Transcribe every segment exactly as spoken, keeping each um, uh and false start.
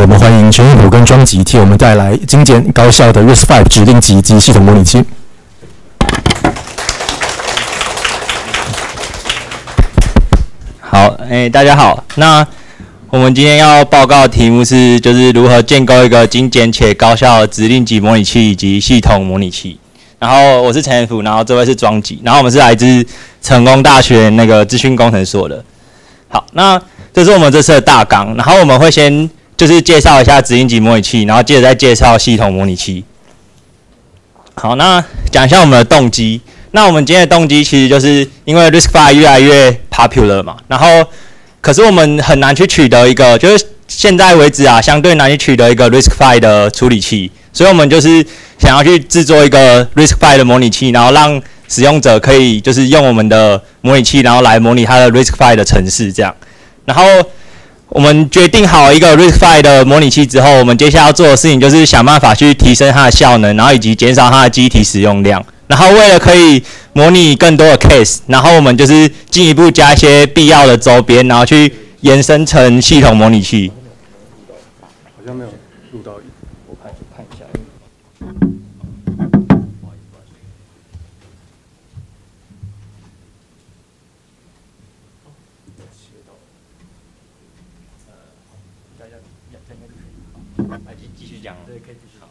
我们欢迎陈彦甫跟庄吉替我们带来精简高效的 R I S C V 指令集及系统模拟器。 好，哎、欸，大家好。那我们今天要报告的题目是，就是如何建构一个精简且高效的指令集模拟器以及系统模拟器。然后我是陈彦甫，然后这位是庄吉，然后我们是来自成功大学那个资讯工程所的。好，那这是我们这次的大纲，然后我们会先就是介绍一下指令集模拟器，然后接着再介绍系统模拟器。好，那讲一下我们的动机。那我们今天的动机其实就是因为 R I S C V 越来越 popular 嘛，然后可是我们很难去取得一个，就是现在为止啊，相对难去取得一个 R I S C V 的处理器，所以我们就是想要去制作一个 R I S C V 的模拟器，然后让使用者可以就是用我们的模拟器，然后来模拟它的 R I S C V 的程式这样。然后我们决定好一个 R I S C V 的模拟器之后，我们接下来要做的事情就是想办法去提升它的效能，然后以及减少它的记忆体使用量。然后为了可以模拟更多的 case， 然后我们就是进一步加一些必要的周边，然后去延伸成系统模拟器。 好像没有录到，我看看一下。 继续讲，对，可以继续。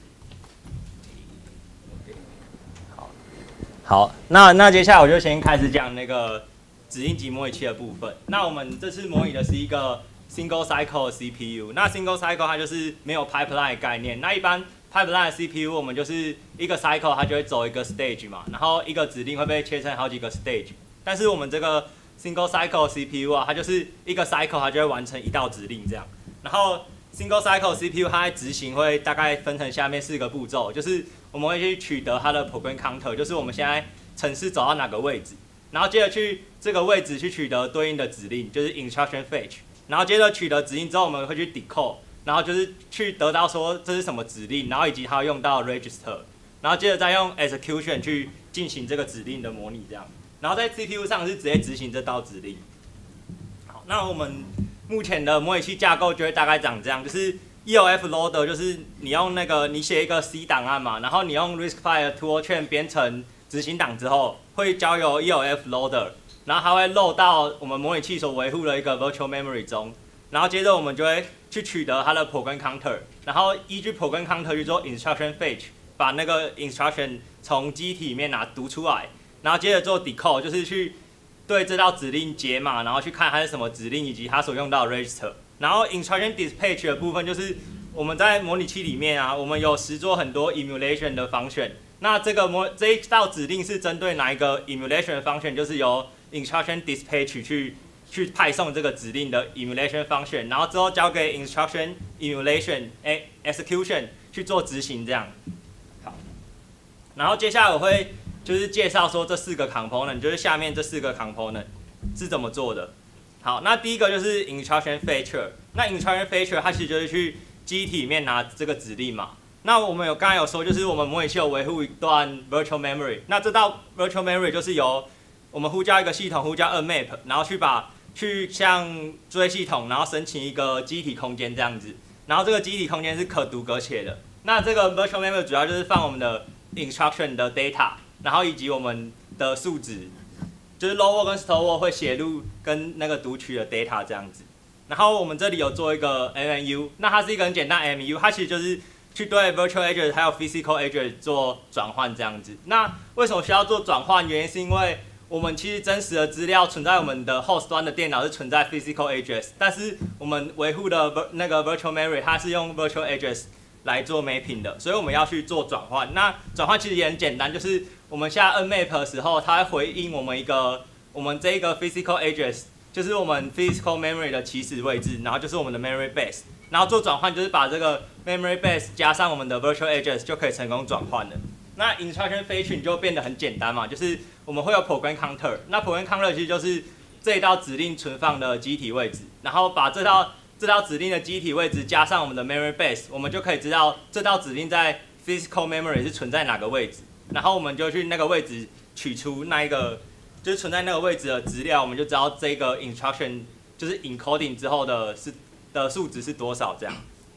好，好，那那接下来我就先开始讲那个指令集模拟器的部分。那我们这次模拟的是一个 single cycle 的 C P U。那 single cycle 它就是没有 pipeline 的概念。那一般 pipeline 的 C P U 我们就是一个 cycle 它就会走一个 stage 嘛，然后一个指令会被切成好几个 stage。但是我们这个 single cycle 的 C P U 啊，它就是一个 cycle 它就会完成一道指令这样。然后 single cycle C P U 它在执行会大概分成下面四个步骤，就是我们会去取得它的 program counter， 就是我们现在程式走到哪个位置，然后接着去这个位置去取得对应的指令，就是 instruction fetch， 然后接着取得指令之后，我们会去 decode， 然后就是去得到说这是什么指令，然后以及它用到 register， 然后接着再用 execution 去进行这个指令的模拟这样，然后在 C P U 上是直接执行这道指令。好，那我们目前的模拟器架构就会大概长这样，就是 E L F loader 就是你用那个你写一个 C 档案嘛，然后你用 R I S C V 的 toolchain 编程执行档之后，会交由 E L F loader， 然后它会 load 到我们模拟器所维护的一个 virtual memory 中，然后接着我们就会去取得它的 program counter， 然后依据 program counter 去做 instruction fetch， 把那个 instruction 从机体里面拿读出来，然后接着做 decode， 就是去对这道指令解码，然后去看它是什么指令以及它所用到的 register。然后 instruction dispatch 的部分就是我们在模拟器里面啊，我们有实做很多 emulation 的 function。那这个模这一道指令是针对哪一个 emulation 的 function， 就是由 instruction dispatch 去去派送这个指令的 emulation function， 然后之后交给 instruction emulation execution 去做执行这样。好，然后接下来我会就是介绍说这四个 component， 就是下面这四个 component 是怎么做的。好，那第一个就是 instruction fetcher。那 instruction fetcher 它其实就是去机体里面拿这个指令嘛。那我们有刚才有说，就是我们模拟器有维护一段 virtual memory。那这道 virtual memory 就是由我们呼叫一个系统，呼叫 unmap， 然后去把去向作业系统，然后申请一个机体空间这样子。然后这个机体空间是可读可写的。那这个 virtual memory 主要就是放我们的 instruction 的 data。然后以及我们的数值，就是 load word 跟 store word 会写入跟那个读取的 data 这样子。然后我们这里有做一个 M M U， 那它是一个很简单 M M U， 它其实就是去对 virtual address 还有 physical address 做转换这样子。那为什么需要做转换？原因是因为我们其实真实的资料存在我们的 host 端的电脑是存在 physical address， 但是我们维护的那个 virtual memory 它是用 virtual address 来做 mapping 的，所以我们要去做转换。那转换其实也很简单，就是我们下 unmap 的时候，它会回应我们一个我们这一个 physical address， 就是我们 physical memory 的起始位置，然后就是我们的 memory base， 然后做转换就是把这个 memory base 加上我们的 virtual address 就可以成功转换了。那 instruction fetching 就变得很简单嘛，就是我们会有 program counter， 那 program counter 其实就是这一道指令存放的机体位置，然后把这道这道指令的机体位置加上我们的 memory base， 我们就可以知道这道指令在 physical memory 是存在哪个位置，然后我们就去那个位置取出那一个就是存在那个位置的资料，我们就知道这个 instruction 就是 encoding 之后的是的数值是多少这样。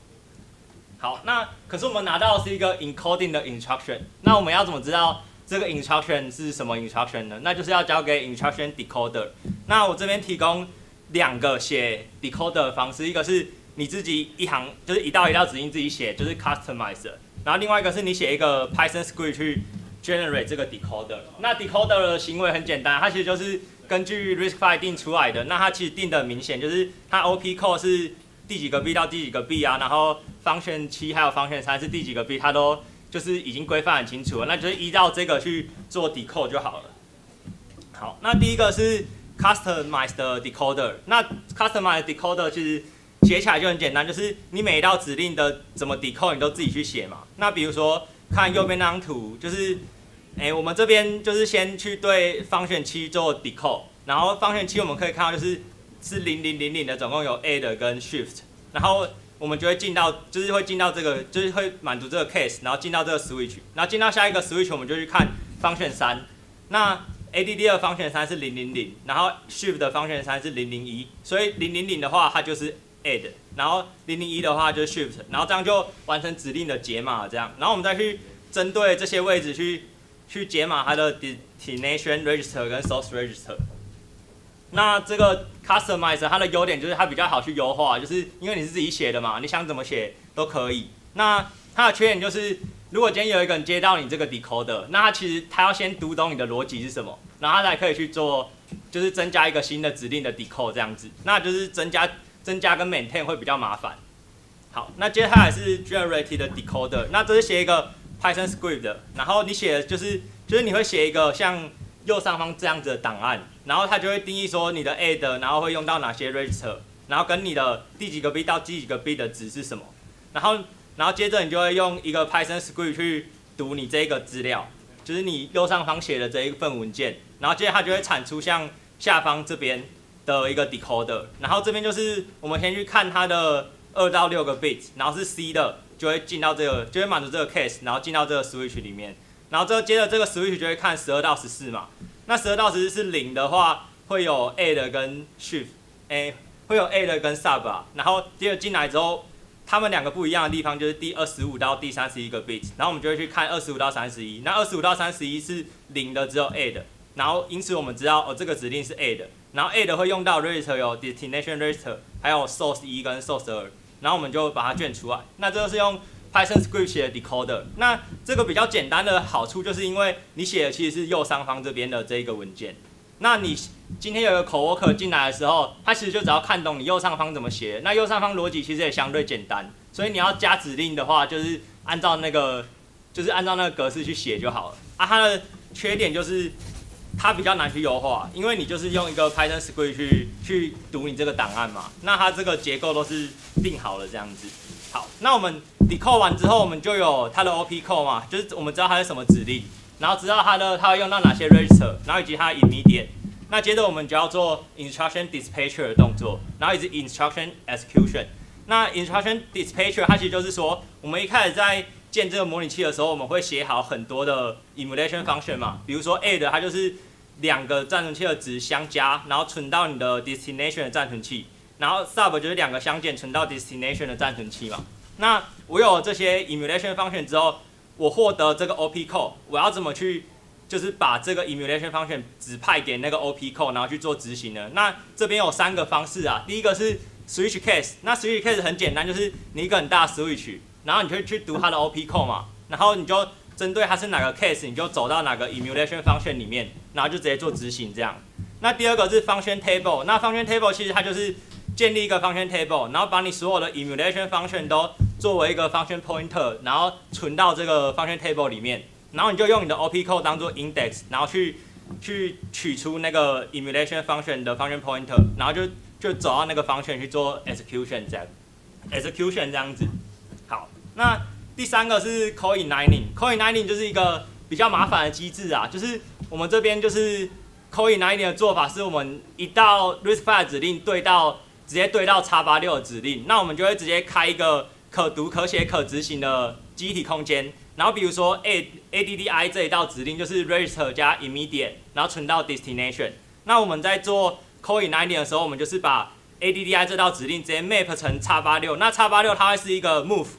好，那可是我们拿到的是一个 encoding 的 instruction， 那我们要怎么知道这个 instruction 是什么 instruction 呢？那就是要交给 instruction decoder。那我这边提供两个写 decoder 的方式，一个是你自己一行就是一道一道指令自己写，就是 customize 的，然后另外一个是你写一个 Python script 去 generate 这个 decoder。那 decoder 的行为很简单，它其实就是根据 RISC-V 定出来的。那它其实定的很明显，就是它 O P code 是第几个 B 到第几个 B 啊，然后 function 七还有 function 三是第几个 B， 它都就是已经规范很清楚了，那就是依照这个去做 decode 就好了。好，那第一个是 customize 的 decoder。那 customize decoder 其实写起来就很简单，就是你每一道指令的怎么 decode 你都自己去写嘛。那比如说看右边那张图，就是哎、欸、我们这边就是先去对 function 七做 decode， 然后 function 七我们可以看到就是是零零零零的，总共有 add 跟 shift， 然后我们就会进到，就是会进到这个，就是会满足这个 case， 然后进到这个 switch， 然后进到下一个 switch， 我们就去看 function 三。那 add 的 function 三是零零零，然后 shift 的 function 三是零零一，所以零零零的话它就是 add， 然后零零一的话就是 shift， 然后这样就完成指令的解码这样，然后我们再去针对这些位置去去解码它的 destination register 跟 source register。那这个 customizer 它的优点就是它比较好去优化，就是因为你是自己写的嘛，你想怎么写都可以。那它的缺点就是，如果今天有一个人接到你这个 decoder， 那他其实他要先读懂你的逻辑是什么，然后他才可以去做，就是增加一个新的指令的 decode 这样子，那就是增加增加跟 maintain 会比较麻烦。好，那接下来是 generated 的 decoder， 那这是写一个 Python script 的，然后你写的就是就是你会写一个像右上方这样子的档案，然后它就会定义说你的 add， 然后会用到哪些 register， 然后跟你的第几个 B 到第几个 B 的值是什么，然后然后接着你就会用一个 Python script 去读你这个资料，就是你右上方写的这一份文件，然后接着它就会产出像下方这边的一个 decoder， 然后这边就是我们先去看它的二到六个 bit， 然后是 C 的就会进到这个，就会满足这个 case， 然后进到这个 switch 里面。然后这接着这个 switch 就会看十二到十四嘛，那十二到十四是零的话，会有 add 跟 shift， 哎，会有 add 跟 sub 啊。然后接着进来之后，它们两个不一样的地方就是第二十五到第三十一个 bit， 然后我们就会去看二十五到三十一。那二十五到三十一是零的，只有 add， 然后因此我们知道哦这个指令是 add， 然后 add 会用到 register 有 destination register， 还有 source 一跟 source 二，然后我们就把它卷出来。那这就是用Python script 写的 decoder， 那这个比较简单的好处就是因为你写的其实是右上方这边的这一个文件，那你今天有一个 coworker 进来的时候，他其实就只要看懂你右上方怎么写，那右上方逻辑其实也相对简单，所以你要加指令的话，就是按照那个就是按照那个格式去写就好了。啊，它的缺点就是它比较难去优化，因为你就是用一个 Python script 去去读你这个档案嘛，那它这个结构都是定好了这样子。好，那我们 decode 完之后，我们就有它的 O P code 嘛，就是我们知道它是什么指令，然后知道它的它会用到哪些 register， 然后以及它的 immediate。那接着我们就要做 instruction dispatcher 的动作，然后以及 instruction execution。那 instruction dispatcher 它其实就是说，我们一开始在建这个模拟器的时候，我们会写好很多的 emulation function 嘛，比如说 add 它就是两个暂存器的值相加，然后存到你的 destination 的暂存器。然后 sub 就是两个相减存到 destination 的暂存器嘛。那我有这些 emulation function 之后，我获得这个 O P code， 我要怎么去就是把这个 emulation function 指派给那个 O P code， 然后去做执行呢？那这边有三个方式啊。第一个是 switch case， 那 switch case 很简单，就是你一个很大的 switch， 然后你就去读它的 O P code 嘛，然后你就针对它是哪个 case， 你就走到哪个 emulation function 里面，然后就直接做执行这样。那第二个是 function table， 那 function table 其实它就是建立一个 function table， 然后把你所有的 emulation function 都作为一个 function pointer， 然后存到这个 function table 里面，然后你就用你的 O P code 当做 index， 然后去去取出那个 emulation function 的 function pointer， 然后就就走到那个 function 去做 execution 这样 execution 这样子。好，那第三个是 coinlining， coinlining 就是一个比较麻烦的机制啊，就是我们这边就是 coinlining 的做法是我们一道 RISC-V 指令对到直接对到 X 八十六 的指令，那我们就会直接开一个可读、可写、可执行的记忆体空间。然后比如说 A addI 这一道指令就是 register 加 immediate， 然后存到 destination。那我们在做 coinlining 的时候，我们就是把 addI 这道指令直接 map 成 X 八十六。那 X 八十六它会是一个 move，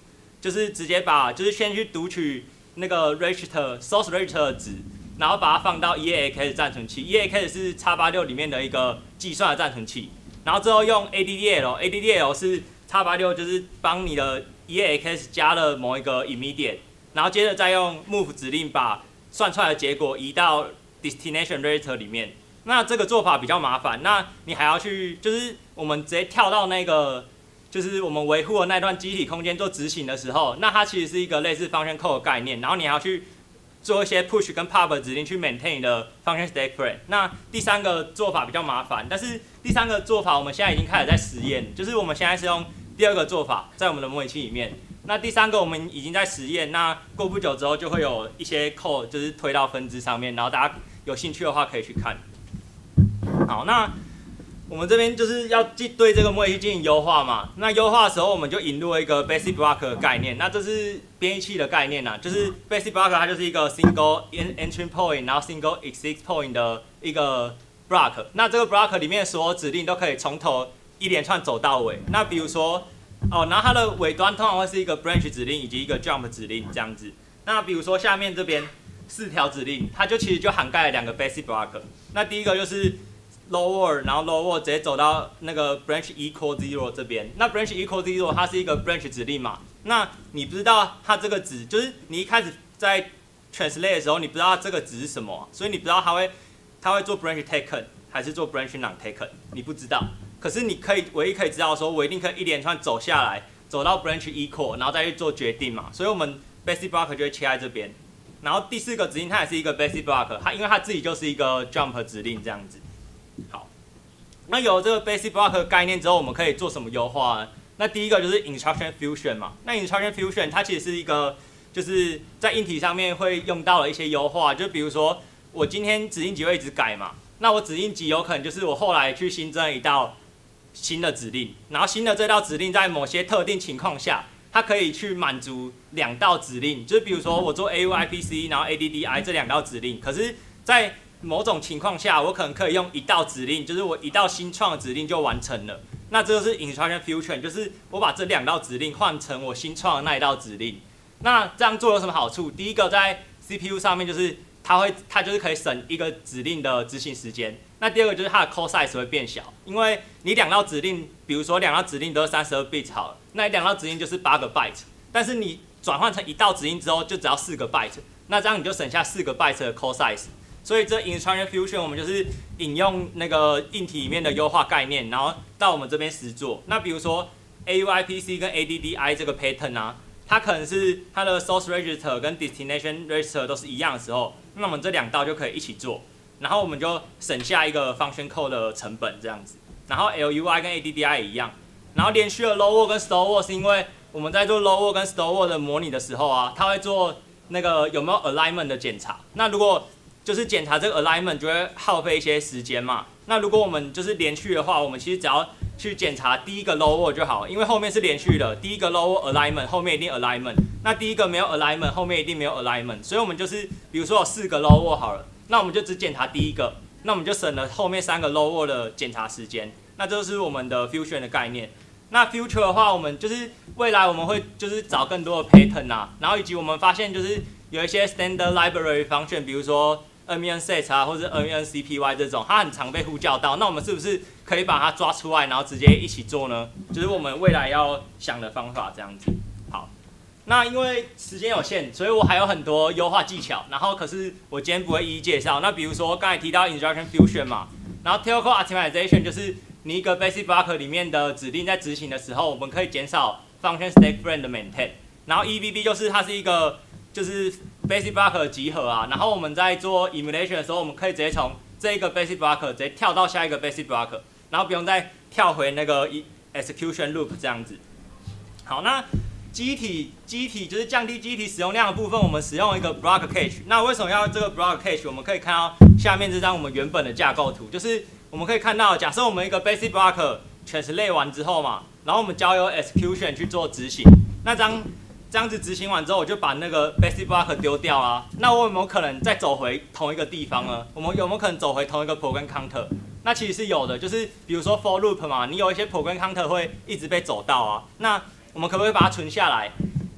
就是直接把就是先去读取那个 register source register 的值，然后把它放到 E A X 暂存器 ，E A X 是 X 八六里面的一个计算的暂存器，然后之后用 A D D L，A D D L 是 X 八六就是帮你的 E A X 加了某一个 immediate， 然后接着再用 move 指令把算出来的结果移到 destination register 里面。那这个做法比较麻烦，那你还要去就是我们直接跳到那个就是我们维护的那段机体空间做执行的时候，那它其实是一个类似 function call 的概念，然后你还要去做一些 push 跟 pop 的指令去 maintain 你的 function state frame。那第三个做法比较麻烦，但是第三个做法我们现在已经开始在实验，就是我们现在是用第二个做法在我们的模拟器里面。那第三个我们已经在实验，那过不久之后就会有一些 code 就是推到分支上面，然后大家有兴趣的话可以去看。好，那我们这边就是要对这个模拟器进行优化嘛。那优化的时候，我们就引入了一个 basic block 的概念。那这是编译器的概念呐，就是 basic block 它就是一个 single entry point， 然后 single exit point 的一个 block。那这个 block 里面的所有指令都可以从头一连串走到尾。那比如说，哦，然后它的尾端通常会是一个 branch 指令以及一个 jump 指令这样子。那比如说下面这边四条指令，它就其实就涵盖了两个 basic block。那第一个就是 lower， 然后 lower 直接走到那个 branch equal zero 这边。那 branch equal zero 它是一个 branch 指令嘛？那你不知道它这个值，就是你一开始在 translate 的时候，你不知道这个值是什么，所以你不知道它会它会做 branch taken 还是做 branch non taken， 你不知道。可是你可以唯一可以知道说，我一定可以一连串走下来，走到 branch equal， 然后再去做决定嘛。所以我们 basic block 就会切在这边。然后第四个指令它也是一个 basic block， 它因为它自己就是一个 jump 指令这样子。好，那有了这个 basic block 的概念之后，我们可以做什么优化呢？那第一个就是 instruction fusion 嘛。那 instruction fusion 它其实是一个就是在硬体上面会用到的一些优化，就比如说我今天指令集会一直改嘛，那我指令集有可能就是我后来去新增一道新的指令，然后新的这道指令在某些特定情况下，它可以去满足两道指令，就是比如说我做 A U I P C 然后 A D D I 这两道指令，可是在某种情况下，我可能可以用一道指令，就是我一道新创的指令就完成了。那这就是 instruction fusion， 就是我把这两道指令换成我新创的那一道指令。那这样做有什么好处？第一个，在 C P U 上面就是它会，它就是可以省一个指令的执行时间。那第二个就是它的 code size 会变小，因为你两道指令，比如说两道指令都是三十二 bit 好了，那两道指令就是八个 byte， 但是你转换成一道指令之后，就只要四个 byte， 那这样你就省下四个 byte 的 code size。所以这 instruction fusion 我们就是引用那个硬体里面的优化概念，然后到我们这边实做。那比如说 A U I P C 跟 A D D I 这个 pattern 啊，它可能是它的 source register 跟 destination register 都是一样的时候，那我们这两道就可以一起做，然后我们就省下一个 function call 的成本这样子。然后 L U I 跟 A D D I 也一样。然后连续的 low word 跟 store word 是因为我们在做 low word 跟 store word 的模拟的时候啊，它会做那个有没有 alignment 的检查。那如果就是检查这个 alignment 就会耗费一些时间嘛。那如果我们就是连续的话，我们其实只要去检查第一个 low word 就好，因为后面是连续的，第一个 low word alignment 后面一定 alignment， 那第一个没有 alignment 后面一定没有 alignment， 所以我们就是比如说有四个 low word 好了，那我们就只检查第一个，那我们就省了后面三个 low word 的检查时间。那这就是我们的 fusion 的概念。那 future 的话，我们就是未来我们会就是找更多的 pattern 啊，然后以及我们发现就是有一些 standard library function， 比如说N V N set 啊，或者 N V N C P Y 这种，它很常被呼叫到。那我们是不是可以把它抓出来，然后直接一起做呢？就是我们未来要想的方法这样子。好，那因为时间有限，所以我还有很多优化技巧。然后可是我今天不会一一介绍。那比如说刚才提到 instruction fusion 嘛，然后 tail call optimization 就是你一个 basic block 里面的指令在执行的时候，我们可以减少 function state frame 的 maintain。然后 E V B 就是它是一个就是 basic block 的集合啊，然后我们在做 emulation 的时候，我们可以直接从这一个 basic block 直接跳到下一个 basic block， 然后不用再跳回那个 execution loop 这样子。好，那机体机体就是降低机体使用量的部分，我们使用一个 block cache。那为什么要这个 block cache？ 我们可以看到下面这张我们原本的架构图，就是我们可以看到，假设我们一个 basic block translate 完之后嘛，然后我们交由 execution 去做执行，那张这样子执行完之后，我就把那个 basic block 丢掉啦。那我有没有可能再走回同一个地方呢？我们有没有可能走回同一个 program counter？ 那其实是有的，就是比如说 for loop 嘛，你有一些 program counter 会一直被走到啊。那我们可不可以把它存下来？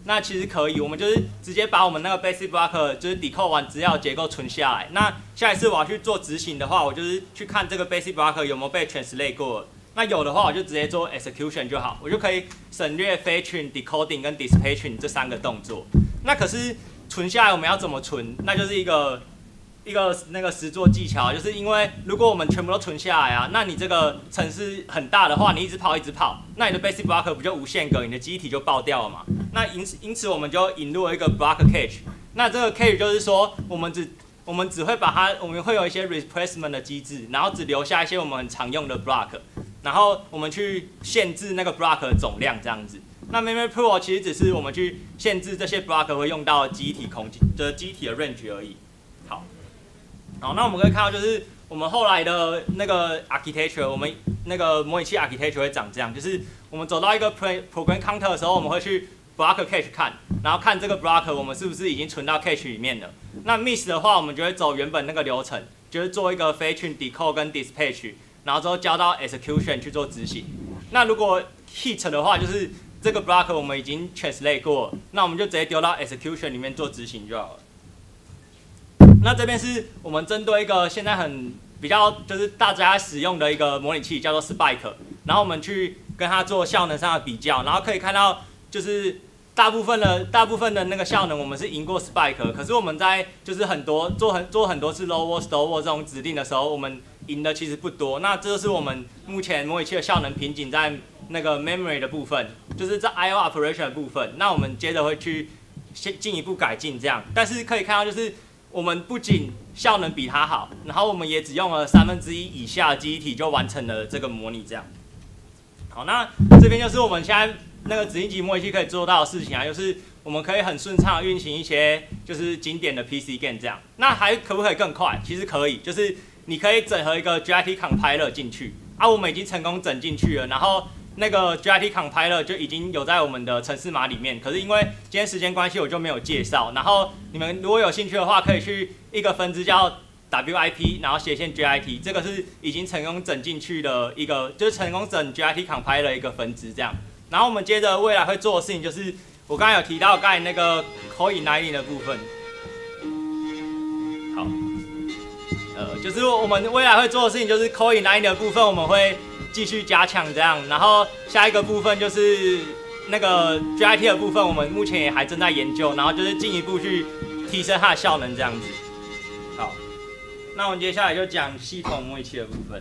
那其实可以，我们就是直接把我们那个 basic block 就是 decode 完资料结构存下来。那下一次我要去做执行的话，我就是去看这个 basic block 有没有被 translate 过。那有的话，我就直接做 execution 就好，我就可以省略 fetching、decoding 跟 dispatching 这三个动作。那可是存下来我们要怎么存？那就是一个一个那个实作技巧，就是因为如果我们全部都存下来啊，那你这个程式很大的话，你一直跑一直跑，那你的 basic block 不就无限个，你的记忆体就爆掉了嘛？那因此因此我们就引入了一个 block cache。那这个 cache 就是说，我们只我们只会把它，我们会有一些 replacement 的机制，然后只留下一些我们很常用的 block， 然后我们去限制那个 block 的总量这样子。那 memory pool 其实只是我们去限制这些 block 会用到的记忆体空间的记忆体的 range 而已。好，好，那我们可以看到就是我们后来的那个 architecture， 我们那个模拟器 architecture 会长这样，就是我们走到一个 program counter 的时候，我们会去 block cache 看，然后看这个 block 我们是不是已经存到 cache 里面了。那 miss 的话，我们就会走原本那个流程，就是做一个 fetching、decode 跟 dispatch， 然后之后交到 execution 去做执行。那如果 hit 的话，就是这个 block 我们已经 translate 过，那我们就直接丢到 execution 里面做执行就好了。那这边是我们针对一个现在很比较就是大家使用的一个模拟器，叫做 Spike， 然后我们去跟它做效能上的比较，然后可以看到就是大部分的大部分的那个效能我们是赢过 Spike， 可是我们在就是很多做很做很多次 low wall slow wall 这种指令的时候，我们赢的其实不多。那这就是我们目前模拟器的效能瓶颈在那个 memory 的部分，就是在 I O operation 的部分。那我们接着会去先进一步改进这样，但是可以看到就是我们不仅效能比它好，然后我们也只用了三分之一以下的记忆体就完成了这个模拟这样。好，那这边就是我们现在那个指令集模拟器可以做到的事情啊，就是我们可以很顺畅的运行一些就是经典的 P C game 这样。那还可不可以更快？其实可以，就是你可以整合一个 G I T compiler 进去啊，我们已经成功整进去了，然后那个 G I T compiler 就已经有在我们的程式码里面。可是因为今天时间关系，我就没有介绍。然后你们如果有兴趣的话，可以去一个分支叫 W I P， 然后斜线 G I T， 这个是已经成功整进去的一个，就是成功整 G I T compiler 的一个分支这样。然后我们接着未来会做的事情就是，我刚才有提到刚才那个 call igniting 的部分，好，呃，就是我们未来会做的事情就是 call igniting 的部分，我们会继续加强这样。然后下一个部分就是那个 G I T 的部分，我们目前也还正在研究，然后就是进一步去提升它的效能这样子。好，那我们接下来就讲系统模拟器的部分。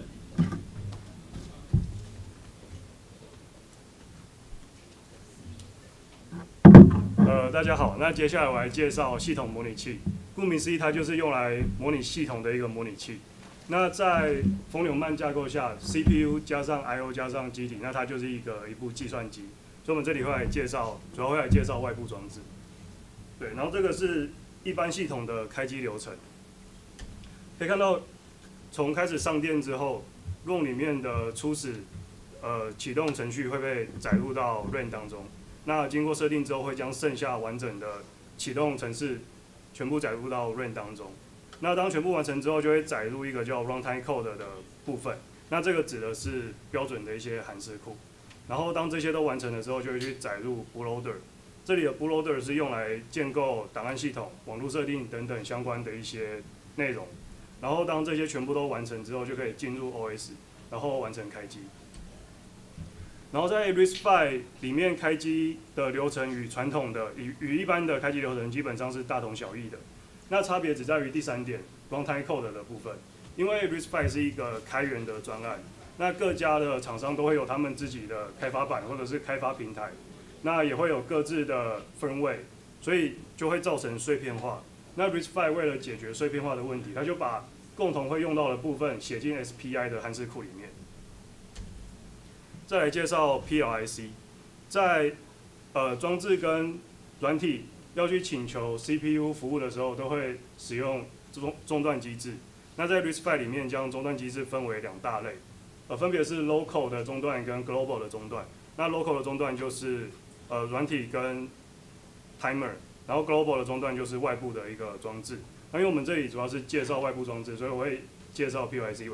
呃，大家好，那接下来我来介绍系统模拟器。顾名思义，它就是用来模拟系统的一个模拟器。那在冯纽曼架构下 ，C P U 加上 I O 加上机体，那它就是一个一部计算机。所以我们这里会来介绍，主要会来介绍外部装置。对，然后这个是一般系统的开机流程。可以看到，从开始上电之后 ，R O M 里面的初始呃启动程序会被载入到 RAM 当中。那经过设定之后，会将剩下完整的启动程式全部载入到 RAM 当中。那当全部完成之后，就会载入一个叫 runtime code 的部分。那这个指的是标准的一些函式库。然后当这些都完成的时候，就会去载入 bootloader。这里的 bootloader 是用来建构档案系统、网络设定等等相关的一些内容。然后当这些全部都完成之后，就可以进入 O S， 然后完成开机。然后在 R I S C V 里面开机的流程与传统的与与一般的开机流程基本上是大同小异的，那差别只在于第三点 runtime code 的部分。因为 R I S C V 是一个开源的专案，那各家的厂商都会有他们自己的开发版或者是开发平台，那也会有各自的分位，所以就会造成碎片化。那 R I S C V 为了解决碎片化的问题，他就把共同会用到的部分写进 S P I 的函式库里面。再来介绍 P L I C， 在呃装置跟软体要去请求 C P U 服务的时候，都会使用中中断机制。那在 R I S C V 里面将中断机制分为两大类，呃，分别是 local 的中断跟 global 的中断。那 local 的中断就是呃软体跟 timer， 然后 global 的中断就是外部的一个装置。那因为我们这里主要是介绍外部装置，所以我会介绍 P L I C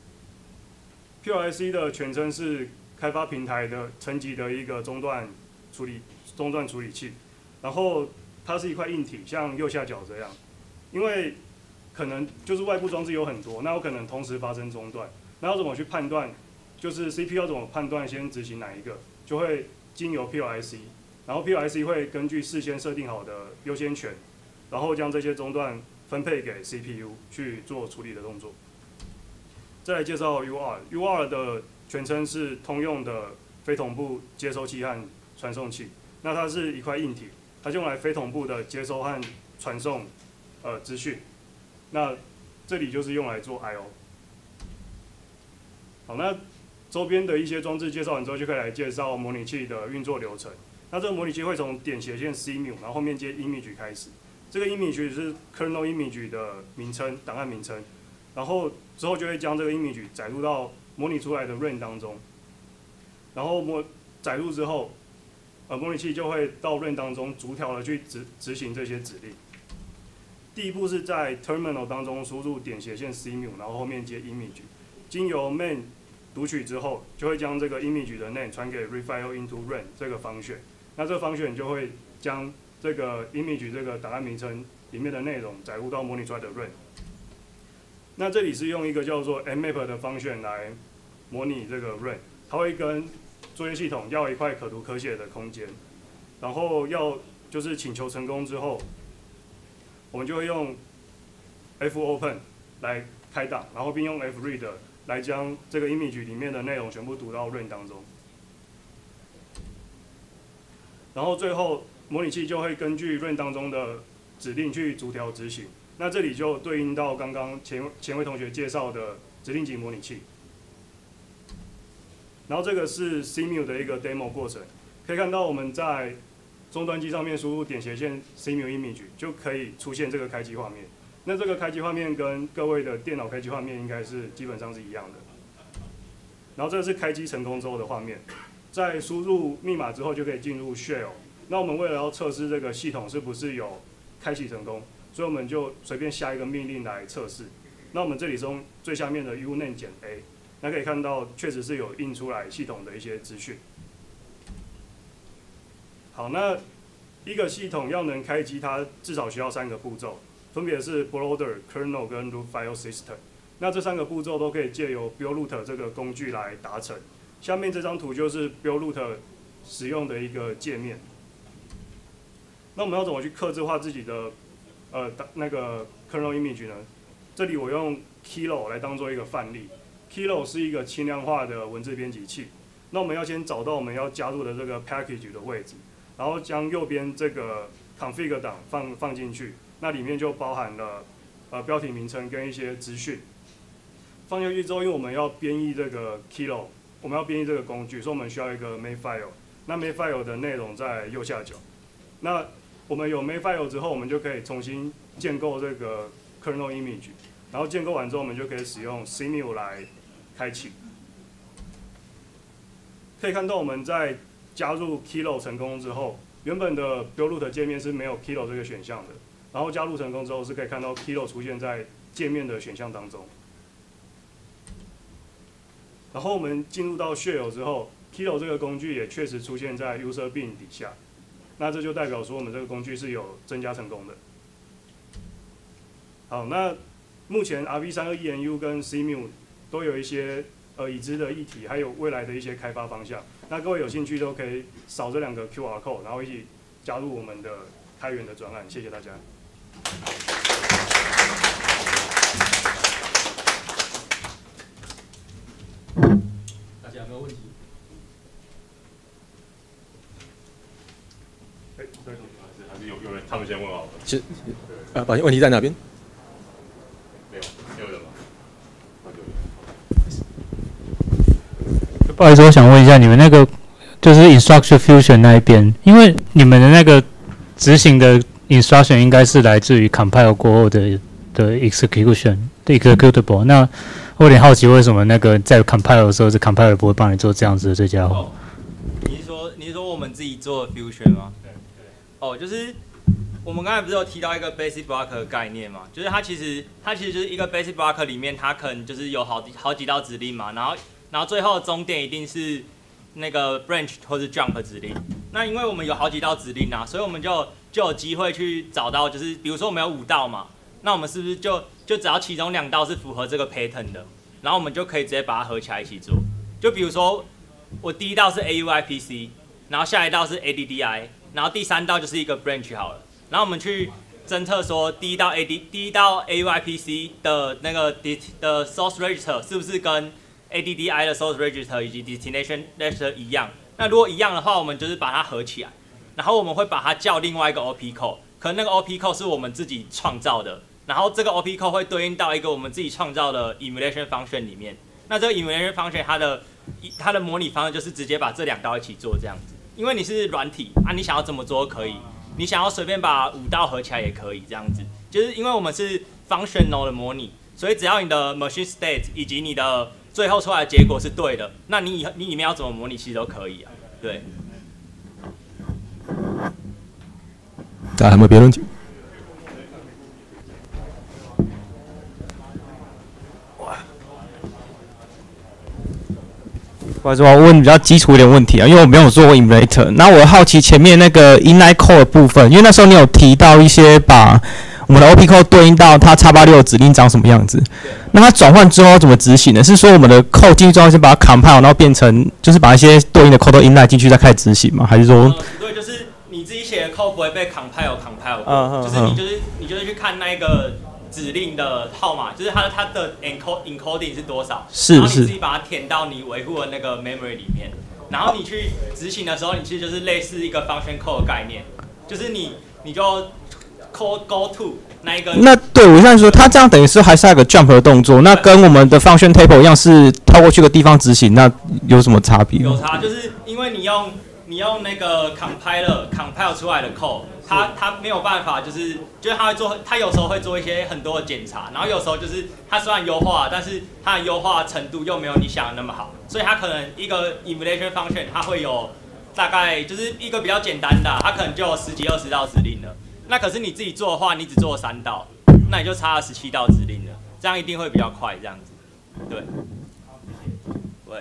为主。P L I C 的全称是开发平台的层级的一个中断处理中断处理器，然后它是一块硬体，像右下角这样，因为可能就是外部装置有很多，那有可能同时发生中断，那要怎么去判断？就是 C P U 要怎么判断先执行哪一个，就会经由 P L I C， 然后 P L I C 会根据事先设定好的优先权，然后将这些中断分配给 C P U 去做处理的动作。再来介绍 U R，U R 的全称是通用的非同步接收器和传送器。那它是一块硬体，它是用来非同步的接收和传送呃资讯。那这里就是用来做 I O。好，那周边的一些装置介绍完之后，就可以来介绍模拟器的运作流程。那这个模拟器会从点斜线 C M U， 然后后面接 image 开始。这个 image 是 kernel image 的名称，档案名称。然后之后就会将这个 image 载入到模拟出来的 RAM 当中。然后模载入之后，呃，模拟器就会到 RAM 当中逐条的去执执行这些指令。第一步是在 terminal 当中输入点斜线 C M U， 然后后面接 image， 经由 main 读取之后，就会将这个 image 的 name 传给 refile into RAM 这个function。那这个 function 就会将这个 image 这个档案名称里面的内容载入到模拟出来的 RAM。那这里是用一个叫做 mmap 的 function 来模拟这个 RAM， 它会跟作业系统要一块可读可写的空间，然后要就是请求成功之后，我们就会用 fopen 来开档，然后并用 fread 来将这个 image 里面的内容全部读到 RAM 当中。然后最后模拟器就会根据 RAM 当中的指令去逐条执行。那这里就对应到刚刚前前位同学介绍的指令集模拟器。然后这个是 C M U 的一个 demo 过程，可以看到我们在终端机上面输入点斜线 C M U image 就可以出现这个开机画面。那这个开机画面跟各位的电脑开机画面应该是基本上是一样的。然后这是开机成功之后的画面，在输入密码之后就可以进入 shell。那我们为了要测试这个系统是不是有开启成功，所以我们就随便下一个命令来测试。那我们这里是用最下面的 uname 减 a， 那可以看到确实是有印出来系统的一些资讯。好，那一个系统要能开机，它至少需要三个步骤，分别是 bootloader、kernel 跟 root file system。那这三个步骤都可以借由 buildroot 这个工具来达成。下面这张图就是 buildroot 使用的一个界面。那我们要怎么去客制化自己的呃那个 kernel image 呢？这里我用 Kilo 来当做一个范例。Kilo 是一个轻量化的文字编辑器。那我们要先找到我们要加入的这个 package 的位置，然后将右边这个 config 档放放进去，那里面就包含了呃标题名称跟一些资讯。放进去之后，因为我们要编译这个 Kilo， 我们要编译这个工具，所以我们需要一个 makefile。那 makefile 的内容在右下角。那我们有 makefile 之后，我们就可以重新建构这个 kernel image， 然后建构完之后，我们就可以使用 C M U 来开启。可以看到我们在加入 Kilo 成功之后，原本的 buildroot 界面是没有 Kilo 这个选项的，然后加入成功之后是可以看到 Kilo 出现在界面的选项当中。然后我们进入到 shell 之后 ，Kilo 这个工具也确实出现在 user bin 底下。那这就代表说我们这个工具是有增加成功的。好，那目前 R V 三二 E N U 跟 C M U 都有一些呃已知的议题，还有未来的一些开发方向。那各位有兴趣都可以扫这两个 Q R code， 然后一起加入我们的开源的专案。谢谢大家。 大家有没有问题？ 哎，对， 还是有有人他们先问好了。 是，啊，抱歉，问题在哪边？ 没有，没有人吗？ 不好意思，我想问一下，你们那个就是 instruction fusion 那一边，因为你们的那个执行的 instruction 应该是来自于 compile 过后的的 execution 的 executable。那我有点好奇，为什么那个在 compile 的时候，是 compiler 不会帮你做这样子的这家伙？ 哦，你是说你是说我们自己做的 fusion 吗？对对。哦，就是我们刚才不是有提到一个 basic block 的概念嘛？就是它其实它其实就是一个 basic block 里面，它可能就是有好几好几道指令嘛，然后然后最后终点一定是那个 branch 或是 jump 指令。 那因为我们有好几道指令啊，所以我们就就有机会去找到，就是比如说我们有五道嘛，那我们是不是就就只要其中两道是符合这个 pattern 的，然后我们就可以直接把它合起来一起做。就比如说我第一道是 A U I P C， 然后下一道是 A D D I， 然后第三道就是一个 branch 好了，然后我们去侦测说第一道 A D 第一道 A U I P C 的那个的 source register 是不是跟 A D D I 的 source register 以及 destination register 一样？那如果一样的话，我们就是把它合起来，然后我们会把它叫另外一个 O P code， 可能那个 O P code 是我们自己创造的，然后这个 O P code 会对应到一个我们自己创造的 emulation function 里面。那这个 emulation function 它的它的模拟方式就是直接把这两道一起做这样子，因为你是软体啊，你想要怎么做都可以，你想要随便把五道合起来也可以这样子，就是因为我们是 functional 的模拟，所以只要你的 machine state 以及你的最后出来的结果是对的，那你以你里面要怎么模拟其实都可以啊，对。 大家有没有别的问题？ 不好意思，我问比较基础一点问题啊，因为我没有做过 emulator。那我好奇前面那个 inline code 的部分，因为那时候你有提到一些把我们的 O P code 对应到它 X 八十六 指令长什么样子。那它转换之后怎么执行呢？是说我们的 code 进去之后先把它 compile， 然后变成就是把一些对应的 code 都 inline 进去再开始执行吗？还是说？ 嗯、对，就是你自己写的 code 不会被 compile compile 过，嗯、就是你就是你就是去看那个指令的号码，就是它的它的 encode encoding 是多少， 是是， 然后你自己把它填到你维护的那个 memory 里面，然后你去执行的时候，你其实就是类似一个 function call 的概念，就是你你就 call go to 那一个。 那对我现在说，它这样等于是还是有个 jump 的动作，那跟我们的 function table 一样，是跳过去个地方执行，那有什么差别？ 有差，就是因为你用你用那个 compiler compile 出来的 code。它它没有办法，就是就是它会做，它有时候会做一些很多的检查，然后有时候就是它虽然优化，但是它的优化程度又没有你想的那么好，所以它可能一个 emulation function 它会有大概就是一个比较简单的，它可能就有十几二十道指令了。那可是你自己做的话，你只做了三道，那你就差了十七道指令了，这样一定会比较快，这样子，对，对。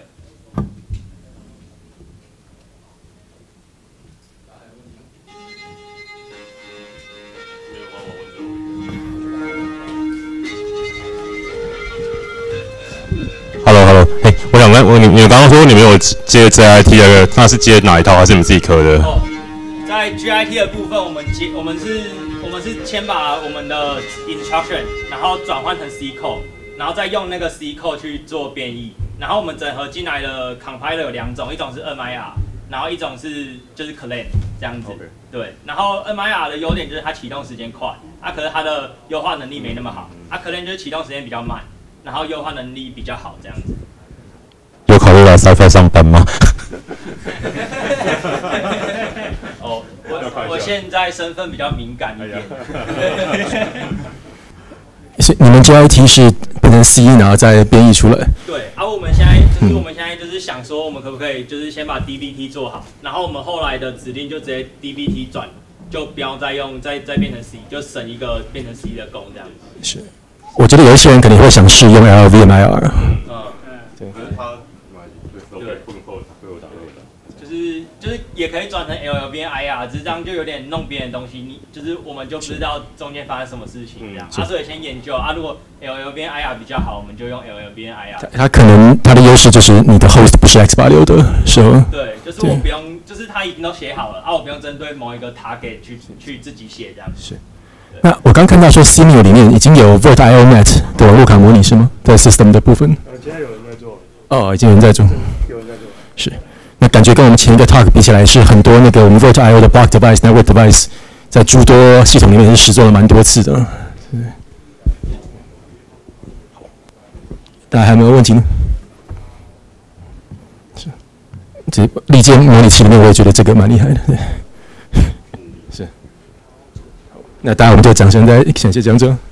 Hello Hello， 哎、欸，我想问，我你你们刚刚说你们有接 J I T 的，那是接哪一套，还是你们自己刻的？ 哦，在 G I T 的部分，我们接我们是，我们是先把我们的 instruction， 然后转换成 C code， 然后再用那个 C code 去做编译，然后我们整合进来的 compiler 有两种，一种是 M I R， 然后一种是就是 Clang 这样子。Okay. 对，然后 M I R 的优点就是它启动时间快，啊，可是它的优化能力没那么好，啊 ，Clang 就是启动时间比较慢。然后优化能力比较好，这样子。 有考虑来 Sci-Fi 上班吗？ 哦，我我现在身份比较敏感一点。 是你们 J I T 是变成 C， 然后再编译出来？ 对，啊，我们现在就是我们现在就是想说，我们可不可以就是先把 D B T 做好，然后我们后来的指令就直接 D B T 转，就不要再用再再变成 C， 就省一个变成 C 的功这样子。 是。我觉得有一些人可能会想试用 L V M I R。 嗯， 对。可是他对不能扣，对我打对的。 就是就是也可以转成 L L 变 I R， 只是这样就有点弄别人的东西，你就是我们就不知道中间发生什么事情这样。啊，所以先研究啊，如果 L L 变 I R 比较好，我们就用 L L 变 I R。 它可能它的优势就是你的 host 不是 X 八十六 的，是吗？ 对，就是我不用，就是它已经都写好了啊，我不用针对某一个 target 去去自己写这样。 是。那我刚看到说 C M U 里面已经有 VirtIONet 的网络卡模拟是吗？在 system 的部分。 呃，现在有人在做。 哦，已经有人在做。 有人在做。 是。那感觉跟我们前一个 talk 比起来，是很多那个我们 VirtIO 的 block device、network device 在诸多系统里面是实做了蛮多次的。大家还有没有问题呢？是。这历届模拟器里面，我也觉得这个蛮厉害的。对。是。那当然，我们就掌声再感谢讲者。